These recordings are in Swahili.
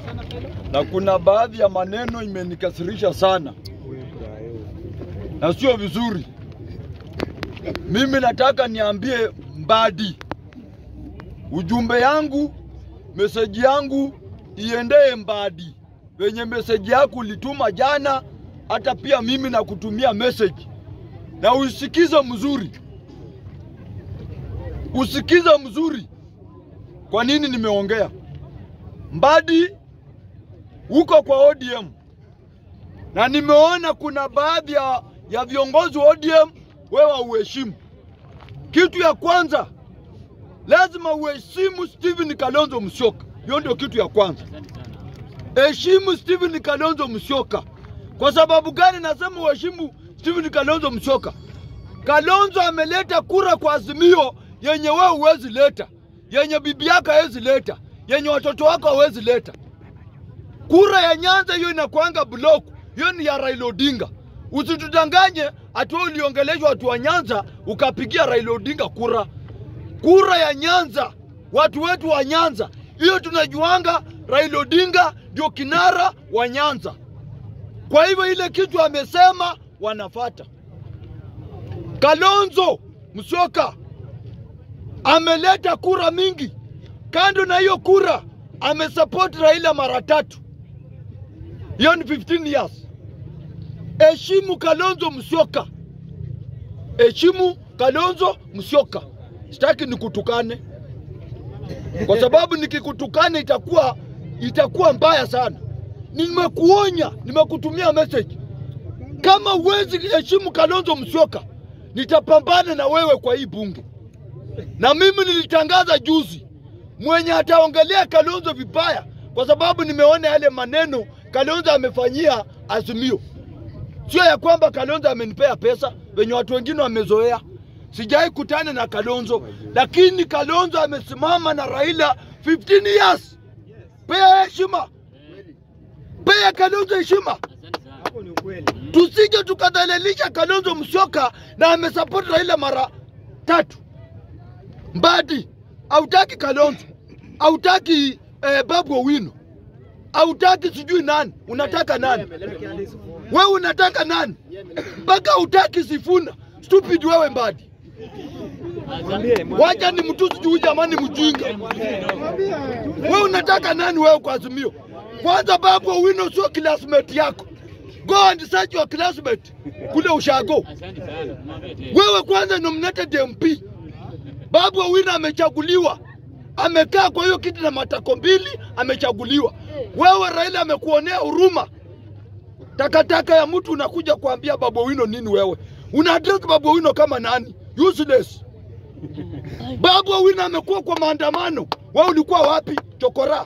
na kuna baadhi ya maneno imenikasirisha sana na sio vizuri. Mimi nataka niambie Mbadi, ujumbe yangu, message yangu iendee Mbadi. Wenye message yako ulituma jana, hata pia mimi na kutumia message. Na usikize mzuri. Usikize mzuri. Kwa nini nimeongea? Mbadi uko kwa ODM. Na nimeona kuna baadhi ya viongozi wa ODM wewe uheshimu. Kitu ya kwanza, lazima uheshimu Stephen Kalonzo Musyoka. Hiyo ndio kitu ya kwanza. Heshimu Stephen Kalonzo Musyoka. Kwa sababu gani nasema uheshimu Stephen Kalonzo Musyoka? Kalonzo ameleta kura kwa Azimio yenye wewe huwezi leta, yenye bibi yako hawezi leta, yenye watoto wako hawezi leta. Kura ya Nyanza hiyo inakuanga block, hiyo ni ya Raila Odinga. Usitudanganye ati wewe uliongeleshwa watu wa Nyanza ukapigia Raila Odinga kura. Kura ya Nyanza, watu wetu wa Nyanza, hiyo tunajuanga Raila Odinga ndio kinara wa Nyanza. Kwa hivyo ile kitu amesema wanafuata. Kalonzo Musyoka ameleta kura mingi. Kando na hiyo kura amesupport Raila mara 3. Hiyo ni 15 years. Heshimu Kalonzo Musyoka. Heshimu Kalonzo Musyoka. Sitaki nikutukane. Kwa sababu nikikutukane itakuwa mbaya sana. Nimekuonya, nimekutumia message. Kama huwezi heshimu Kalonzo Musyoka, nitapambana na wewe kwa hii bunge. Na mimi nilitangaza juzi, mwenye ataongelea Kalonzo vibaya, kwa sababu nimeona yale maneno Kalonzo amefanyia Azimio. Sio ya kwamba Kalonzo amenipea pesa, wenye watu wengine wamezoea. Sijai kutana na Kalonzo, lakini Kalonzo amesimama na Raila 15 years. Pea heshima. Pea Kalonzo heshima. Tusije tukadhalilisha Kalonzo Musyoka na amesupport Raila mara 3. Mbadi, hautaki Kalonzo, hautaki Babu Owino, hautaki sijui nani, unataka nani? Wewe unataka nani? Mpaka hautaki Sifuna. Stupid wewe Mbadi. Wacha ni mtu sijui jamani mjinga. Wewe unataka nani wewe kwa Azimio? Kwanza Babu Owino sio classmate yako. Go and search your classmate kule ushago. Wewe kwanza nominated MP. Babu Owino amechaguliwa. Amekaa kwa hiyo kiti na matako mbili, amechaguliwa. Wewe Raila amekuonea huruma. Takataka ya mtu unakuja kuambia Babu Owino nini wewe? Una address Babu Owino kama nani? Useless. Babu Owino amekuwa kwa maandamano. Wewe ulikuwa wapi? Chokora.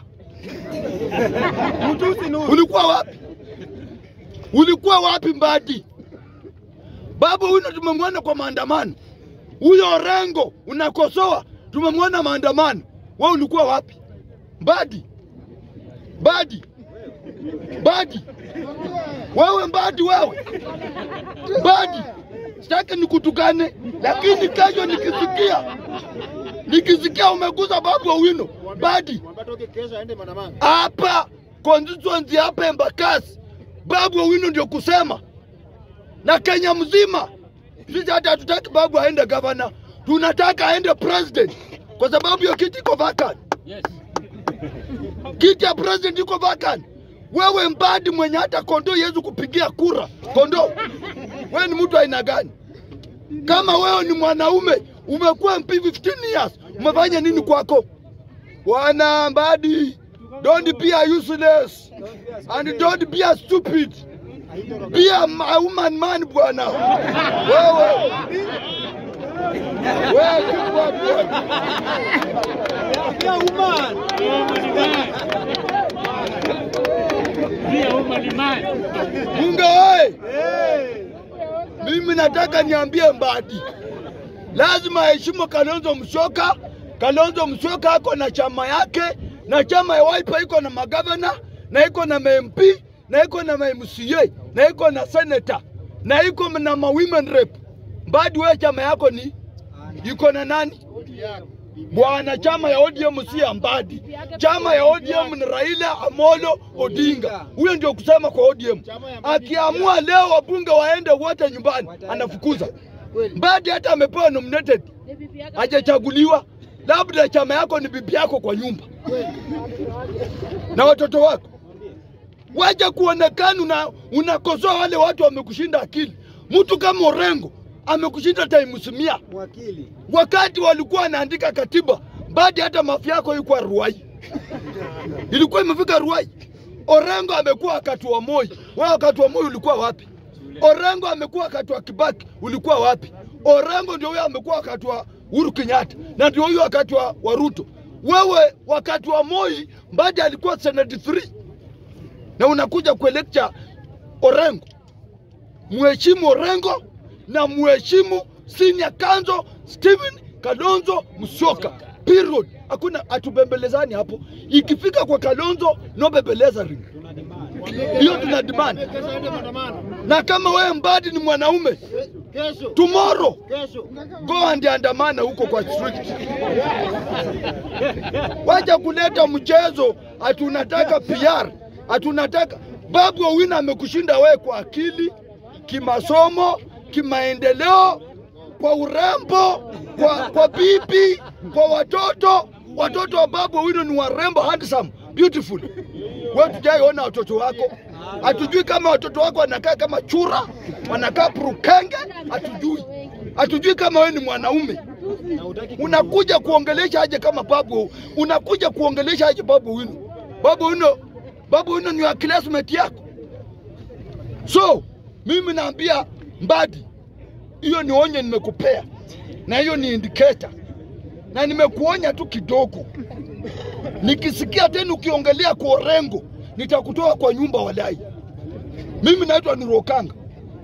Ulikuwa wapi? Ulikuwa wapi Mbadi? Babu Owino tumemwona kwa maandamano. Huyo Orengo unakosoa, tumemwona maandamano. Wewe ulikuwa wapi? Mbadi. Mbadi. Mbadi. Wewe Mbadi wewe. Mbadi. Sitaki nikutukane, lakini kesho nikisikia umeguza Babu Owino, Mbadi. Hapa constituency hapa Embakasi, Babu Owino ndio kusema. Na Kenya mzima. Sisi hata hatutaki Babu aende governor. Tunataka aende president. Kwa sababu hiyo kiti iko vacant. Yes. Kiti ya president iko vacant. Wewe Mbadi mwenye hata kondo yezu kupigia kura. Kondo. Wewe ni mtu aina gani? Kama wewe ni mwanaume, umekuwa MP 15 years, umefanya nini kwako? Bwana Mbadi, don't be a useless and don't be a stupid. Be a woman man bwana. Wewe. Wewe kwa bwana. Be a woman. Be a woman man. Munga oi. Mimi nataka niambie Mbadi. Lazima heshimu Kalonzo Musyoka. Kalonzo Musyoka ako na chama yake, na chama ya Wiper iko na magavana, na iko na MP, na iko na MCA, na iko na senator, na iko na women rep. Mbadi wewe chama yako ni iko na nani? Bwana, chama ya ODM si ya Mbadi. Chama ya ODM ni Raila Amolo Odinga. Huyo ndio kusema kwa ODM. Akiamua leo wabunge waende wote nyumbani, anafukuza. Mbadi hata amepewa nominated, hajachaguliwa. Labda chama yako ni bibi yako kwa nyumba na watoto wako. Waje kuonekana unakosoa wale watu wamekushinda akili. Mtu kama Orengo amekushinda times 100. Wakati walikuwa wanaandika katiba, Mbadi hata mafia yako ilikuwa Ruai. Ilikuwa imefika Ruai. Orengo amekuwa wakati wa Moi. Wewe wakati wa Moi ulikuwa wapi? Orengo amekuwa wakati wa Kibaki, ulikuwa wapi? Orengo ndio huyo amekuwa wakati wa Uhuru Kenyatta, na ndio huyo wakati wa Ruto. Wewe wakati wa Moi, Mbadi alikuwa Senate 3. Na unakuja kuelekea Orengo. Mheshimu Orengo na mheshimu Senior Kanzo Stephen Kalonzo Musyoka. Period. Hakuna atubembelezani hapo. Ikifika kwa Kalonzo, no bembeleza ring. Hiyo tuna demand. Na kama wewe Mbadi ni mwanaume, tomorrow go and andamana huko kwa street. Wacha kuleta mchezo, atunataka PR, atunataka Babu Owino amekushinda wewe kwa akili, kimasomo, kimaendeleo, kwa urembo, kwa bibi, kwa watoto. Watoto wa Babu Owino ni warembo, handsome, beautiful. Wewe tujaiona watoto wako. Hatujui kama watoto wako wanakaa kama chura, wanakaa prukenge, hatujui. Hatujui kama wewe ni mwanaume. Unakuja kuongelesha aje kama Babu, unakuja kuongelesha aje Babu Owino. Babu Owino ni wa classmate yako. So, mimi naambia Mbadi, hiyo ni onye nimekupea. Na hiyo ni indicator. Na nimekuonya tu kidogo. Nikisikia tena ukiongelea kwa Orengo, nitakutoa kwa nyumba walai. Mimi naitwa Nurokanga.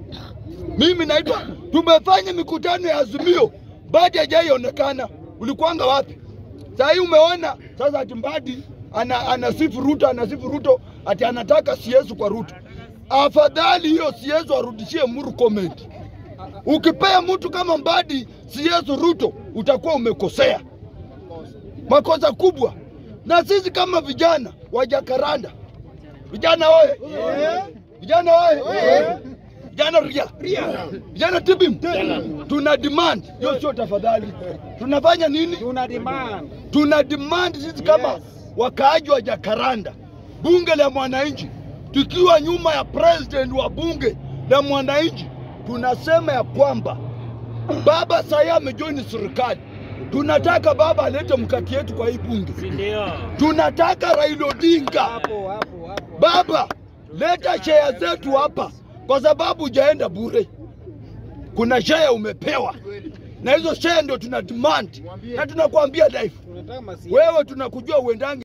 Tumefanya mikutano ya Azimio, Mbadi hajaionekana. Ulikuanga wapi? Sasa hii umeona sasa ati Mbadi anasifu Ruto, ati anataka CS kwa Ruto. Afadhali hiyo CS arudishie Murkomen. Ukipea mtu kama Mbadi CS Ruto, utakuwa umekosea. Makosa kubwa. Na sisi kama vijana wa Jacaranda, vijana oye, vijana oye, vijana ria, vijana tibim, tuna demand, hiyo sio tafadhali. Tunafanya nini? Tuna demand sisi kama wakaaji wa Jacaranda, bunge la mwananchi, tukiwa nyuma ya president wa bunge la mwananchi, tunasema ya kwamba baba sasa amejoin serikali. Tunataka baba alete mkati yetu kwa hii bunge. Tunataka Raila Odinga. Baba, leta share zetu hapa. Kwa sababu hujaenda bure. Kuna share umepewa. Na hizo share ndio tuna demand. Na tunakuambia life. Wewe tunakujua uendangi.